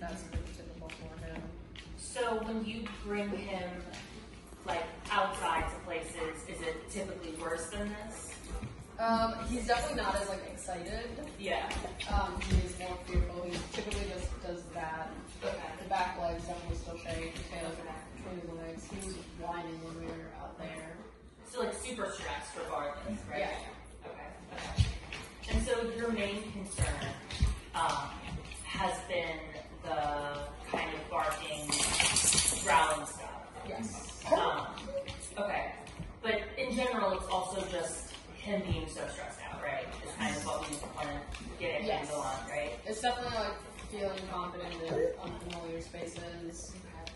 that's pretty typical for him. So when you bring him like outside to places, is it typically worse than this? He's definitely not as like excited. Yeah. He is more fearful. He typically just does that. Okay. The back legs definitely still shake. The tail between his legs. He was whining when we were out there. So like super stressed regardless, right? Yeah. Okay. And so your main concern has been the kind of barking, growling stuff. Yes. Okay. But in general, it's also just him being so stressed out, right? Is kind of what we want to get a handle on, right? It's definitely like feeling confident in unfamiliar spaces.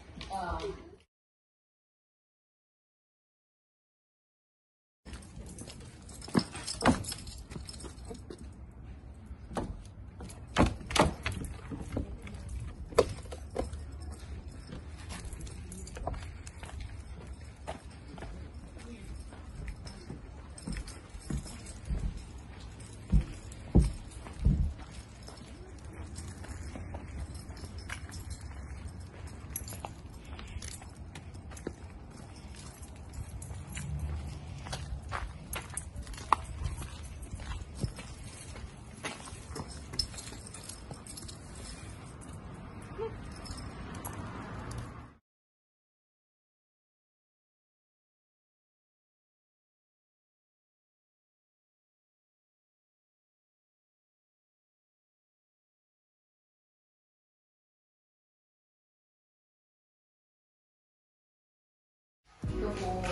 Good boy.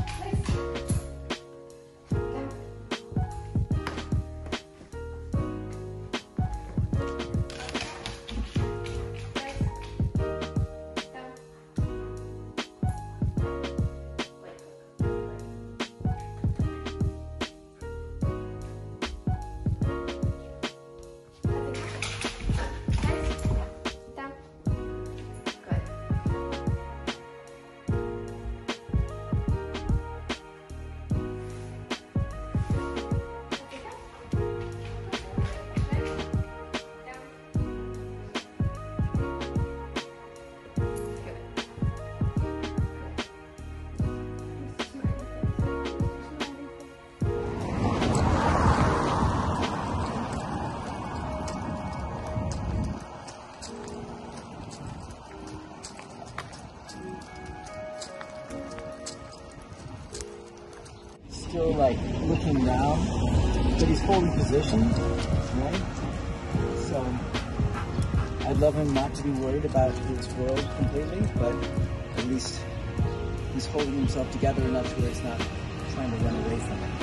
Still like looking down, but he's fully positioned, right? So I'd love him not to be worried about his world completely, but at least he's holding himself together enough where he's not trying to run away from it.